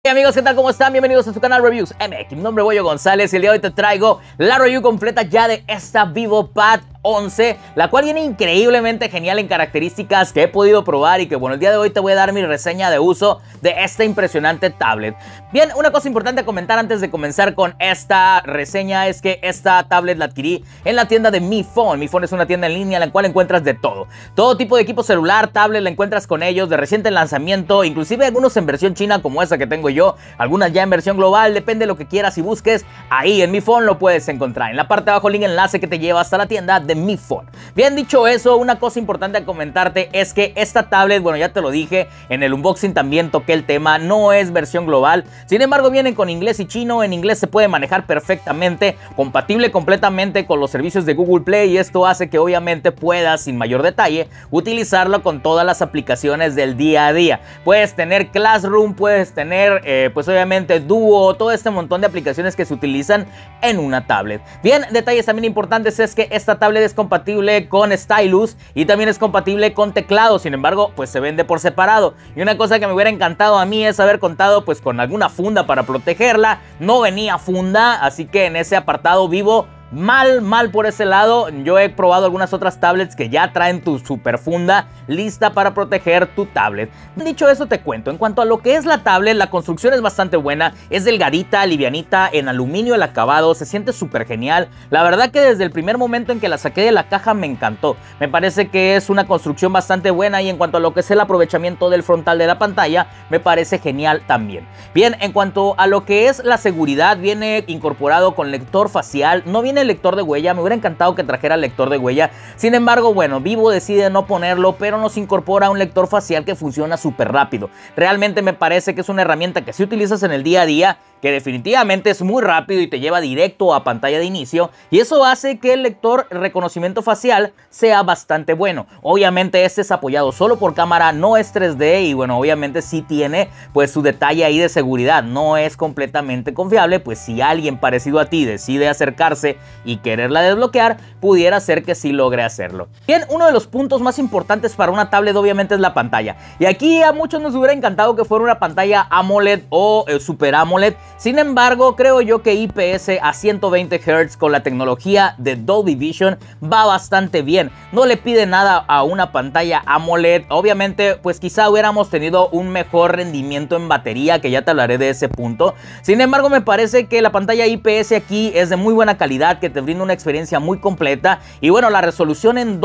Hey amigos, ¿qué tal? ¿Cómo están? Bienvenidos a su canal Reviews MX. Mi nombre es Boyo González y el día de hoy te traigo la review completa ya de esta VivoPad 11, la cual viene increíblemente genial en características que he podido probar y que bueno, el día de hoy te voy a dar mi reseña de uso de esta impresionante tablet. Bien, una cosa importante a comentar antes de comenzar con esta reseña es que esta tablet la adquirí en la tienda de Mi Phone. Mi Phone es una tienda en línea en la cual encuentras de todo tipo de equipo celular, tablet, la encuentras con ellos de reciente lanzamiento, inclusive algunos en versión china como esa que tengo yo, algunas ya en versión global, depende de lo que quieras y busques, ahí en Mi Phone lo puedes encontrar. En la parte de abajo el link enlace que te lleva hasta la tienda de Mi Phone. Bien, dicho eso, una cosa importante a comentarte es que esta tablet, bueno, ya te lo dije, en el unboxing también toqué el tema, no es versión global, sin embargo vienen con inglés y chino. En inglés se puede manejar perfectamente, compatible completamente con los servicios de Google Play, y esto hace que obviamente puedas sin mayor detalle utilizarlo con todas las aplicaciones del día a día. Puedes tener Classroom, puedes tener pues obviamente Duo, todo este montón de aplicaciones que se utilizan en una tablet. Bien, detalles también importantes es que esta tablet es compatible con Stylus y también es compatible con teclado, sin embargo pues se vende por separado. Y una cosa que me hubiera encantado a mí es haber contado pues con alguna funda para protegerla. No venía funda, así que en ese apartado Vivo mal por ese lado. Yo he probado algunas otras tablets que ya traen tu super funda lista para proteger tu tablet. Dicho eso, te cuento, en cuanto a lo que es la tablet, la construcción es bastante buena, es delgadita, livianita, en aluminio el acabado, se siente súper genial. La verdad que desde el primer momento en que la saqué de la caja me encantó. Me parece que es una construcción bastante buena, y en cuanto a lo que es el aprovechamiento del frontal de la pantalla, me parece genial también. Bien, en cuanto a lo que es la seguridad, viene incorporado con lector facial, no viene lector de huella. Me hubiera encantado que trajera lector de huella, sin embargo bueno, Vivo decide no ponerlo, pero nos incorpora un lector facial que funciona súper rápido. Realmente me parece que es una herramienta que si utilizas en el día a día, que definitivamente es muy rápido y te lleva directo a pantalla de inicio, y eso hace que el lector reconocimiento facial sea bastante bueno. Obviamente este es apoyado solo por cámara, no es 3D, y bueno, obviamente sí tiene pues su detalle ahí de seguridad, no es completamente confiable, pues si alguien parecido a ti decide acercarse y quererla desbloquear, pudiera ser que sí logre hacerlo. Bien, uno de los puntos más importantes para una tablet obviamente es la pantalla, y aquí a muchos nos hubiera encantado que fuera una pantalla AMOLED o Super AMOLED. Sin embargo, creo yo que IPS a 120 Hz con la tecnología de Dolby Vision va bastante bien. No le pide nada a una pantalla AMOLED. Obviamente, pues quizá hubiéramos tenido un mejor rendimiento en batería, que ya te hablaré de ese punto. Sin embargo, me parece que la pantalla IPS aquí es de muy buena calidad, que te brinda una experiencia muy completa. Y bueno, la resolución en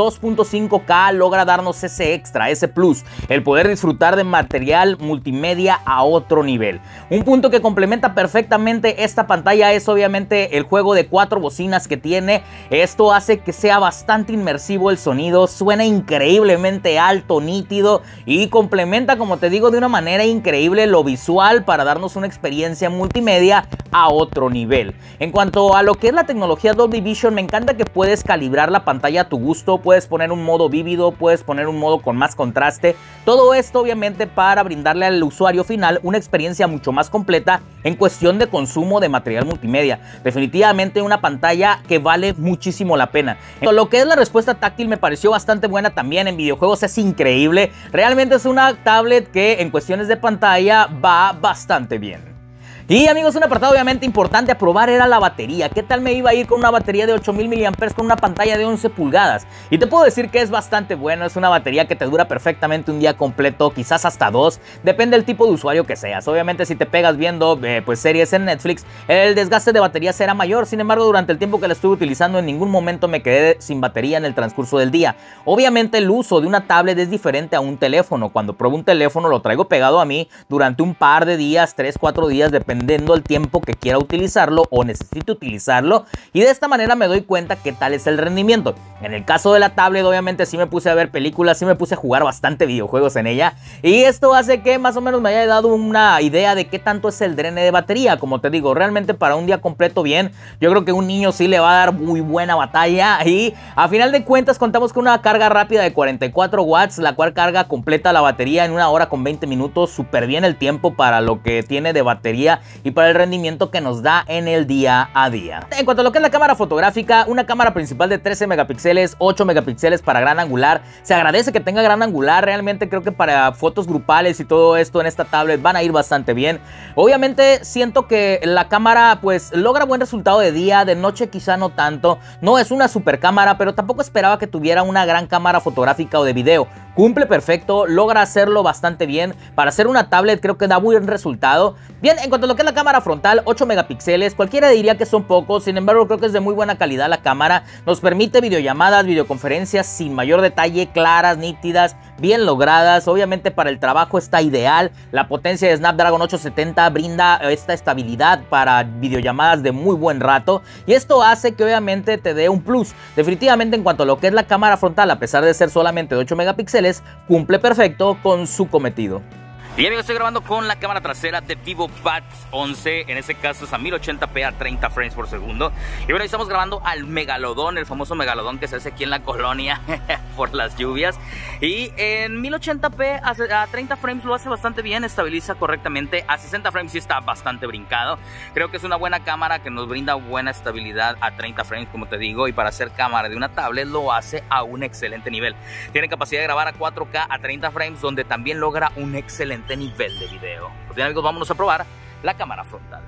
2.5K logra darnos ese extra, ese plus, el poder disfrutar de material multimedia a otro nivel. Un punto que complementa perfectamente esta pantalla es obviamente el juego de 4 bocinas que tiene. Esto hace que sea bastante inmersivo el sonido, suena increíblemente alto, nítido, y complementa, como te digo, de una manera increíble lo visual para darnos una experiencia multimedia a otro nivel. En cuanto a lo que es la tecnología Dolby Vision, me encanta que puedes calibrar la pantalla a tu gusto, puedes poner un modo vívido, puedes poner un modo con más contraste, todo esto obviamente para brindarle al usuario final una experiencia mucho más completa en cuestión de consumo de material multimedia. Definitivamente una pantalla que vale muchísimo la pena. Lo que es la respuesta táctil me pareció bastante buena también. En videojuegos es increíble, realmente es una tablet que en cuestiones de pantalla va bastante bien. Y amigos, un apartado obviamente importante a probar era la batería. ¿Qué tal me iba a ir con una batería de 8000 mAh con una pantalla de 11 pulgadas? Y te puedo decir que es bastante bueno, es una batería que te dura perfectamente un día completo, quizás hasta 2, depende del tipo de usuario que seas. Obviamente si te pegas viendo pues series en Netflix, el desgaste de batería será mayor. Sin embargo, durante el tiempo que la estuve utilizando, en ningún momento me quedé sin batería en el transcurso del día. Obviamente el uso de una tablet es diferente a un teléfono. Cuando pruebo un teléfono lo traigo pegado a mí durante un par de días, 3-4 días, dependiendo el tiempo que quiera utilizarlo o necesito utilizarlo, y de esta manera me doy cuenta qué tal es el rendimiento. En el caso de la tablet obviamente sí me puse a ver películas, sí me puse a jugar bastante videojuegos en ella, y esto hace que más o menos me haya dado una idea de qué tanto es el drene de batería. Como te digo, realmente para un día completo bien, yo creo que un niño sí le va a dar muy buena batalla, y a final de cuentas contamos con una carga rápida de 44 watts, la cual carga completa la batería en 1 hora con 20 minutos, súper bien el tiempo para lo que tiene de batería y para el rendimiento que nos da en el día a día. En cuanto a lo que es la cámara fotográfica, una cámara principal de 13 megapíxeles, 8 megapíxeles para gran angular. Se agradece que tenga gran angular, realmente creo que para fotos grupales y todo esto en esta tablet van a ir bastante bien. Obviamente siento que la cámara pues logra buen resultado de día, de noche quizá no tanto. No es una super cámara, pero tampoco esperaba que tuviera una gran cámara fotográfica o de video. Cumple perfecto, logra hacerlo bastante bien. Para hacer una tablet creo que da buen resultado. Bien, en cuanto a lo que es la cámara frontal, 8 megapíxeles, cualquiera diría que son pocos, sin embargo creo que es de muy buena calidad la cámara. Nos permite videollamadas, videoconferencias sin mayor detalle, claras, nítidas, bien logradas. Obviamente para el trabajo está ideal. La potencia de Snapdragon 870 brinda esta estabilidad para videollamadas de muy buen rato, y esto hace que obviamente te dé un plus. Definitivamente en cuanto a lo que es la cámara frontal, a pesar de ser solamente de 8 megapíxeles, cumple perfecto con su cometido. Y amigos, estoy grabando con la cámara trasera de VivoPad 11, en este caso es a 1080p a 30 frames por segundo. Y bueno, estamos grabando al Megalodón, el famoso Megalodón que se hace aquí en la colonia por las lluvias. Y en 1080p a 30 frames lo hace bastante bien, estabiliza correctamente. A 60 frames sí está bastante brincado. Creo que es una buena cámara que nos brinda buena estabilidad a 30 frames, como te digo. Y para hacer cámara de una tablet lo hace a un excelente nivel. Tiene capacidad de grabar a 4K a 30 frames, donde también logra un excelente nivel de video. Pues bien amigos, vámonos a probar la cámara frontal.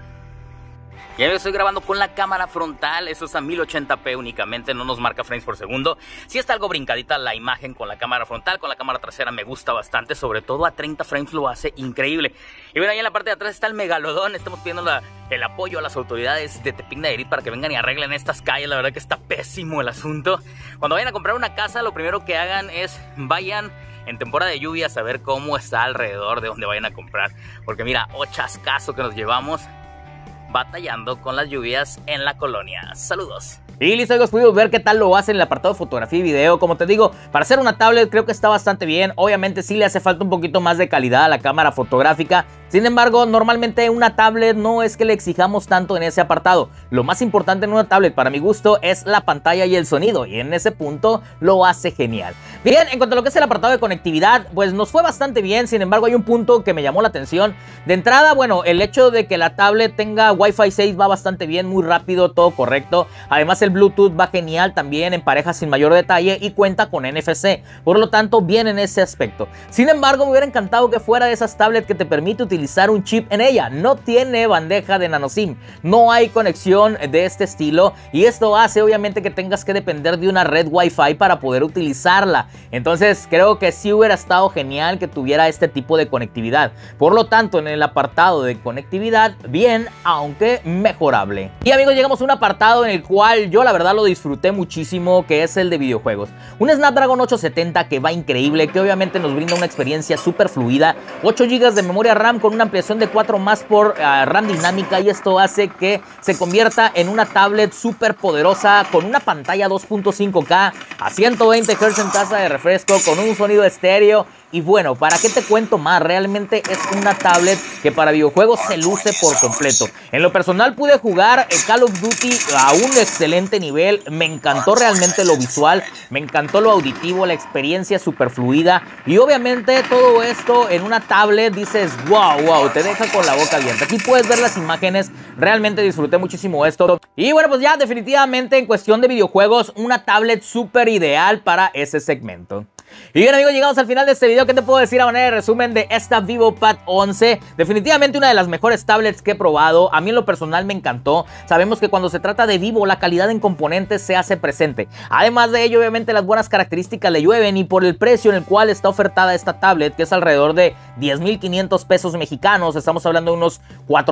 Ya estoy grabando con la cámara frontal, eso es a 1080p únicamente, no nos marca frames por segundo. Sí está algo brincadita la imagen con la cámara frontal, con la cámara trasera me gusta bastante, sobre todo a 30 frames lo hace increíble. Y bueno, ahí en la parte de atrás está el Megalodón, estamos pidiendo el apoyo a las autoridades de Tepic Nayarit para que vengan y arreglen estas calles, la verdad que está pésimo el asunto. Cuando vayan a comprar una casa, lo primero que hagan es vayan en temporada de lluvias a ver cómo está alrededor de donde vayan a comprar, porque mira, chascazo que nos llevamos batallando con las lluvias en la colonia. Saludos. Y listo amigos, pudimos ver qué tal lo hace en el apartado de fotografía y video. Como te digo, para hacer una tablet creo que está bastante bien. Obviamente sí le hace falta un poquito más de calidad a la cámara fotográfica. Sin embargo, normalmente una tablet no es que le exijamos tanto en ese apartado. Lo más importante en una tablet para mi gusto es la pantalla y el sonido, y en ese punto lo hace genial. Bien, en cuanto a lo que es el apartado de conectividad, pues nos fue bastante bien. Sin embargo, hay un punto que me llamó la atención. De entrada, bueno, el hecho de que la tablet tenga Wi-Fi 6 va bastante bien, muy rápido, todo correcto. Además, el Bluetooth va genial también, empareja sin mayor detalle y cuenta con NFC. Por lo tanto, bien en ese aspecto. Sin embargo, me hubiera encantado que fuera de esas tablets que te permite utilizar un chip en ella. No tiene bandeja de nano SIM, no hay conexión de este estilo, y esto hace obviamente que tengas que depender de una red Wi-Fi para poder utilizarla. Entonces creo que sí hubiera estado genial que tuviera este tipo de conectividad. Por lo tanto, en el apartado de conectividad, bien, aunque mejorable. Y amigos, llegamos a un apartado en el cual yo la verdad lo disfruté muchísimo, que es el de videojuegos. Un Snapdragon 870 que va increíble, que obviamente nos brinda una experiencia súper fluida. 8 GB de memoria RAM con una ampliación de 4 más por RAM dinámica, y esto hace que se convierta en una tablet súper poderosa con una pantalla 2.5K a 120 Hz en tasa de refresco, con un sonido estéreo. Y bueno, ¿para qué te cuento más? Realmente es una tablet que para videojuegos se luce por completo. En lo personal pude jugar Call of Duty a un excelente nivel. Me encantó realmente lo visual, me encantó lo auditivo, la experiencia súper fluida. Y obviamente todo esto en una tablet dices, wow, te deja con la boca abierta. Aquí puedes ver las imágenes, realmente disfruté muchísimo esto. Y bueno, pues ya definitivamente en cuestión de videojuegos, una tablet súper ideal para ese segmento. Y bien amigos, llegamos al final de este video. ¿Qué te puedo decir a manera de resumen de esta VivoPad 11? Definitivamente una de las mejores tablets que he probado. A mí en lo personal me encantó. Sabemos que cuando se trata de Vivo, la calidad en componentes se hace presente. Además de ello, obviamente las buenas características le llueven, y por el precio en el cual está ofertada esta tablet, que es alrededor de 10,500 pesos mexicanos, estamos hablando de unos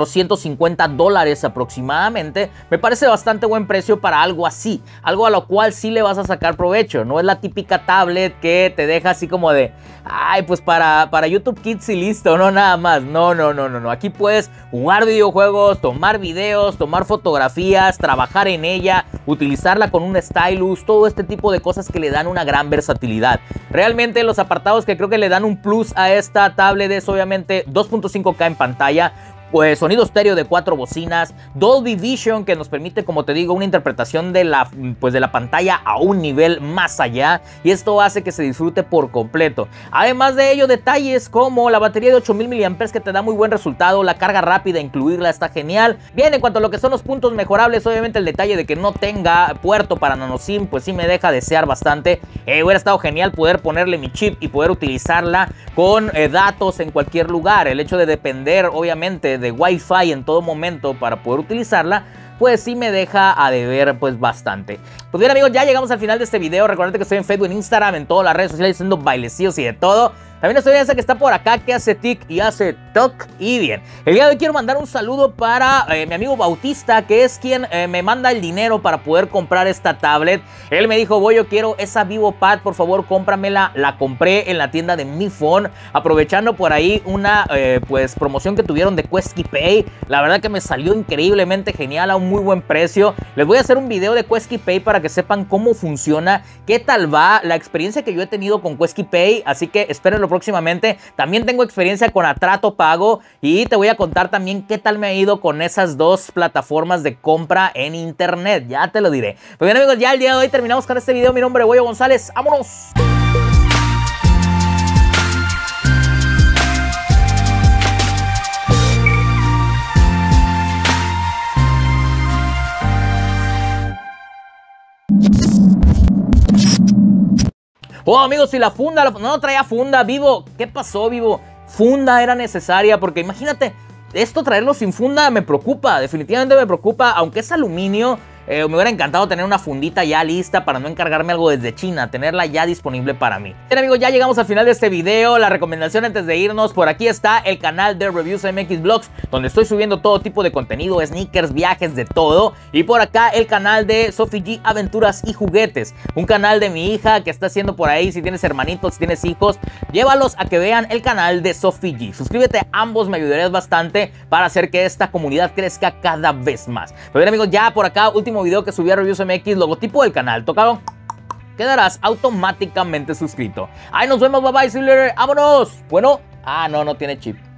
$450 aproximadamente, me parece bastante buen precio para algo así, algo a lo cual sí le vas a sacar provecho. No es la típica tablet que te deja así como de, ay, pues para YouTube Kids y listo, no, nada más. No. Aquí puedes jugar videojuegos, tomar videos, tomar fotografías, trabajar en ella, utilizarla con un stylus, todo este tipo de cosas que le dan una gran versatilidad. Realmente los apartados que creo que le dan un plus a esta tablet es obviamente 2.5K en pantalla, pues sonido estéreo de 4 bocinas, Dolby Vision que nos permite, como te digo, una interpretación de la pantalla a un nivel más allá, y esto hace que se disfrute por completo. Además de ello, detalles como la batería de 8000 mAh que te da muy buen resultado, la carga rápida, incluirla está genial. Bien, en cuanto a lo que son los puntos mejorables, obviamente el detalle de que no tenga puerto para nano SIM, pues sí me deja desear bastante. Hubiera estado genial poder ponerle mi chip y poder utilizarla con datos en cualquier lugar. El hecho de depender, obviamente, de Wi-Fi en todo momento para poder utilizarla, pues sí me deja a deber pues bastante. Pues bien, amigos, ya llegamos al final de este video. Recuerden que estoy en Facebook, en Instagram, en todas las redes sociales haciendo bailecillos y de todo. También estoy viendo esa que está por acá, que hace tic y hace toc y bien. El día de hoy quiero mandar un saludo para mi amigo Bautista, que es quien me manda el dinero para poder comprar esta tablet. Él me dijo, Boyo, quiero esa VivoPad, por favor cómpramela. La compré en la tienda de Mi Phone, aprovechando por ahí una pues promoción que tuvieron de QuesquiPay. La verdad que me salió increíblemente genial a un muy buen precio. Les voy a hacer un video de QuesquiPay para que sepan cómo funciona, qué tal va, la experiencia que yo he tenido con QuesquiPay, así que espérenlo próximamente. También tengo experiencia con Atrato Pago y te voy a contar también qué tal me ha ido con esas dos plataformas de compra en internet, ya te lo diré. Pues bien, amigos, ya el día de hoy terminamos con este video. Mi nombre es Boyo González, ¡vámonos! Oh, amigos, si la funda, no traía funda, Vivo. ¿Qué pasó, Vivo? Funda era necesaria, porque imagínate, esto traerlo sin funda me preocupa, definitivamente me preocupa, aunque es aluminio. Me hubiera encantado tener una fundita ya lista para no encargarme algo desde China, tenerla ya disponible para mí. Bien, amigos, ya llegamos al final de este video. La recomendación antes de irnos, por aquí está el canal de Reviews MX Vlogs, donde estoy subiendo todo tipo de contenido, sneakers, viajes, de todo. Y por acá el canal de Sophie G Aventuras y Juguetes, un canal de mi hija que está haciendo por ahí. Si tienes hermanitos, si tienes hijos, llévalos a que vean el canal de Sophie G. Suscríbete a ambos, me ayudarías bastante para hacer que esta comunidad crezca cada vez más. Pero bien, amigos, ya por acá, último video que subí a Reviews MX, logotipo del canal, tocado, quedarás automáticamente suscrito. Ahí nos vemos, bye bye, see you later, vámonos. Bueno, no tiene chip.